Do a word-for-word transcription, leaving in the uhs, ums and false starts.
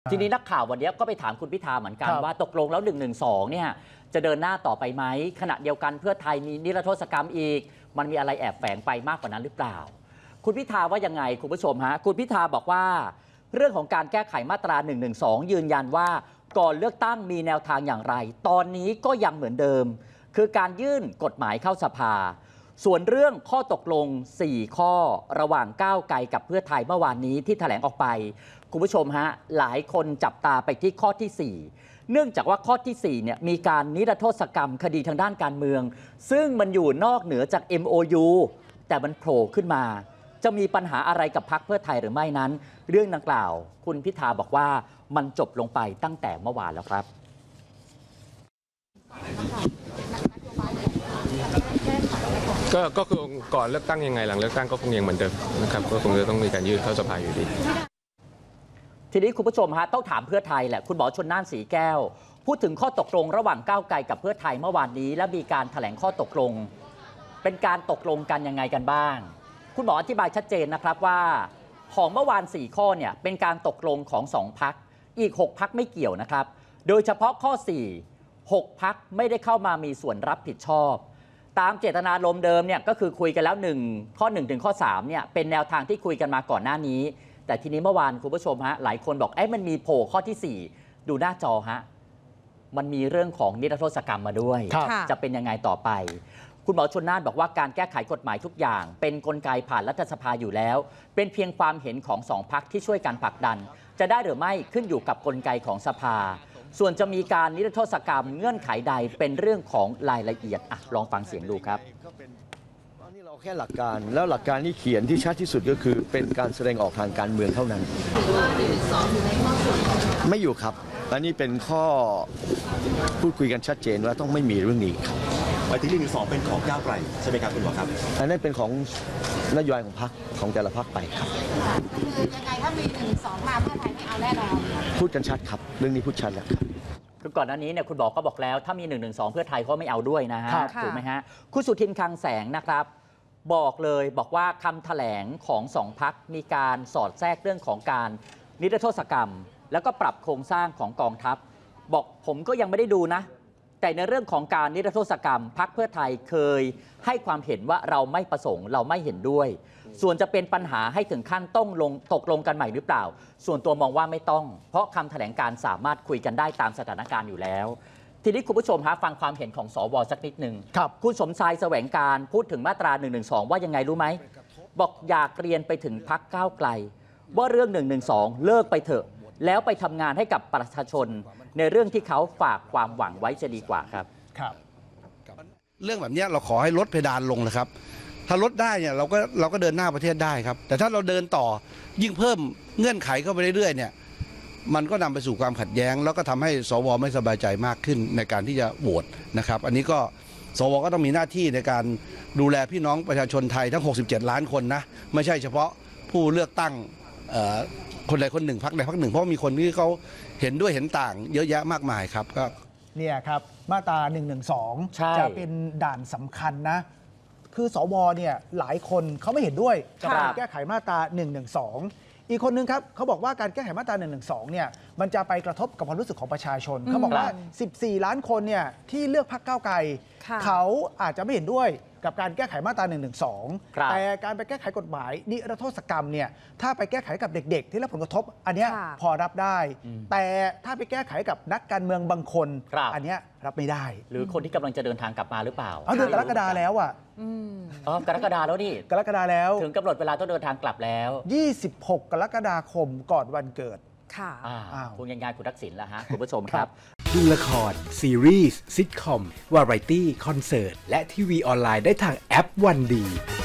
ทีนี้นักข่าววันนี้ก็ไปถามคุณพิธาเหมือนกันว่าตกลงแล้วหนึ่งหนึ่งสองเนี่ยจะเดินหน้าต่อไปไหมขณะเดียวกันเพื่อไทยมีนิรโทษกรรมอีกมันมีอะไรแอบแฝงไปมากกว่านั้นหรือเปล่าคุณพิธาว่ายังไงคุณผู้ชมฮะคุณพิธาบอกว่าเรื่องของการแก้ไขมาตราหนึ่งหนึ่งสองยืนยันว่าก่อนเลือกตั้งมีแนวทางอย่างไรตอนนี้ก็ยังเหมือนเดิมคือการยื่นกฎหมายเข้าสภาส่วนเรื่องข้อตกลงสี่ข้อระหว่างก้าวไกลกับเพื่อไทยเมื่อวานนี้ที่แถลงออกไปคุณผู้ชมฮะหลายคนจับตาไปที่ข้อที่สี่เนื่องจากว่าข้อที่สี่เนี่ยมีการนิรโทษกรรมคดีทางด้านการเมืองซึ่งมันอยู่นอกเหนือจาก เอ็ม โอ ยู แต่มันโผล่ขึ้นมาจะมีปัญหาอะไรกับพรรคเพื่อไทยหรือไม่นั้นเรื่องดังกล่าวคุณพิธาบอกว่ามันจบลงไปตั้งแต่เมื่อวานแล้วครับก็ก็คือก่อนเลือกตั้งยังไงหลังเลือกตั้งก็คงยังเหมือนเดิมนะครับก็คงจะต้องมีการยื่นเข้าสภาอยู่ดีทีนี้คุณผู้ชมฮะต้องถามเพื่อไทยแหละคุณหมอชลน่านสีแก้วพูดถึงข้อตกลงระหว่างก้าวไกลกับเพื่อไทยเมื่อวานนี้และมีการแถลงข้อตกลงเป็นการตกลงกันยังไงกันบ้างคุณหมออธิบายชัดเจนนะครับว่าของเมื่อวานสี่ข้อเนี่ยเป็นการตกลงของสองพรรคอีกหกพรรคไม่เกี่ยวนะครับโดยเฉพาะข้อสี่ หกพรรคไม่ได้เข้ามามีส่วนรับผิดชอบตามเจตนารมณ์เดิมเนี่ยก็คือคุยกันแล้วหนึ่งข้อหนึ่งถึงข้อสามเนี่ยเป็นแนวทางที่คุยกันมาก่อนหน้านี้แต่ทีนี้เมื่อวานคุณผู้ชมฮะหลายคนบอกเอ้ยมันมีโผล่ข้อที่สี่ดูหน้าจอฮะมันมีเรื่องของนิรโทษกรรมมาด้วยจะเป็นยังไงต่อไปคุณหมอชลน่านบอกว่าการแก้ไขกฎหมายทุกอย่างเป็นกลไกผ่านรัฐสภาอยู่แล้วเป็นเพียงความเห็นของสองพรรคที่ช่วยกันผลักดันจะได้หรือไม่ขึ้นอยู่กับกลไกของสภาส่วนจะมีการนิรโทษกรรมเงื่อนไขใดเป็นเรื่องของรายละเอียดอ่ะลองฟังเสียงดูครับนี่เราแค่หลักการแล้วหลักการที่เขียนที่ชัดที่สุดก็คือเป็นการแสดงออกทางการเมืองเท่านั้นไม่อยู่ครับและนี่เป็นข้อพูดคุยกันชัดเจนว่าต้องไม่มีเรื่องนี้ครับหมายถึงหนึ่งหนึ่งสองเป็นของก้าวไกลใช่ไหมครับคุณหมอครับอันนั้นเป็นของนโยบายของพรรคของแต่ละพรรคไปครับคือยังไงถ้ามีหนึ่งหนึ่งสองมาเพื่อไทยไม่เอาแน่นอนพูดกันชัดครับเรื่องนี้พูดชัดแล้วครับคือก่อนหน้านี้เนี่ยคุณบอกก็บอกแล้วถ้ามีหนึ่งหนึ่งสองเพื่อไทยเขาไม่เอาด้วยนะฮะถูกไหมฮะคุณสุทินคลังแสงนะครับบอกเลยบอกว่าคำแถลงของสองพรรคมีการสอดแทรกเรื่องของการนิรโทษกรรมแล้วก็ปรับโครงสร้างของกองทัพบอกผมก็ยังไม่ได้ดูนะแต่ในเรื่องของการนิรโทษกรรมพรรคเพื่อไทยเคยให้ความเห็นว่าเราไม่ประสงค์เราไม่เห็นด้วยส่วนจะเป็นปัญหาให้ถึงขั้นต้องลงตกลงกันใหม่หรือเปล่าส่วนตัวมองว่าไม่ต้องเพราะคำแถลงการสามารถคุยกันได้ตามสถานการณ์อยู่แล้วทีนี้คุณผู้ชมฮะฟังความเห็นของสวสักนิดหนึ่งคุณสมชายแสวงการพูดถึงมาตราหนึ่งหนึ่งสองว่ายังไงรู้ไหมบอกอยากเรียนไปถึงพรรคก้าวไกลว่าเรื่องหนึ่งหนึ่งสองเลิกไปเถอะแล้วไปทำงานให้กับประชาชนในเรื่องที่เขาฝากความหวังไว้จะดีกว่าครับครับเรื่องแบบนี้เราขอให้ลดเพดานลงนะครับถ้าลดได้เนี่ยเราก็เราก็เดินหน้าประเทศได้ครับแต่ถ้าเราเดินต่อยิ่งเพิ่มเงื่อนไขเข้าไปเรื่อยๆเนี่ยมันก็นำไปสู่ความขัดแย้งแล้วก็ทำให้สวไม่สบายใจมากขึ้นในการที่จะโหวตนะครับอันนี้ก็สวก็ต้องมีหน้าที่ในการดูแลพี่น้องประชาชนไทยทั้งหกสิบเจ็ดล้านคนนะไม่ใช่เฉพาะผู้เลือกตั้งคนใดคนหนึ่งพรรคใดพรรคหนึ่งเพราะมีคนที่เขาเห็นด้วยเห็นต่างเยอะแยะมากมายครับก็เนี่ยครับมาตราหนึ่งหนึ่งสองจะเป็นด่านสำคัญนะคือสวเนี่ยหลายคนเขาไม่เห็นด้วยกับการแก้ไขมาตราหนึ่งหนึ่งสองอีกคนนึงครับเขาบอกว่าการแก้ไขมาตราหนึ่งหนึ่งสองเนี่ยมันจะไปกระทบกับความรู้สึกของประชาชนเขาบอกว่าสิบสี่ล้านคนเนี่ยที่เลือกพรรคก้าวไกลเขาอาจจะไม่เห็นด้วยกับการแก้ไขมาตราหนึ่งหนึ่งสองแต่การไปแก้ไขกฎหมายนิรโทษกรรมเนี่ยถ้าไปแก้ไขกับเด็กๆที่รับผลกระทบอันนี้พอรับได้แต่ถ้าไปแก้ไขกับนักการเมืองบางคนอันนี้รับไม่ได้หรือคนที่กำลังจะเดินทางกลับมาหรือเปล่าเอาเดือนกรกฎาแล้วอ่ะอ๋อกรกฎาแล้วนี่กรกฎาแล้วถึงกำหนดเวลาต้องเดินทางกลับแล้วยี่สิบหกกรกฎาคมก่อนวันเกิดค่ะคุณยังไงคุณทักษิณแล้วฮะคุณผู้ชมครับดูละครซีรีส์ซิทคอมวาไรตี้คอนเสิร์ตและทีวีออนไลน์ได้ทางแอปวันดี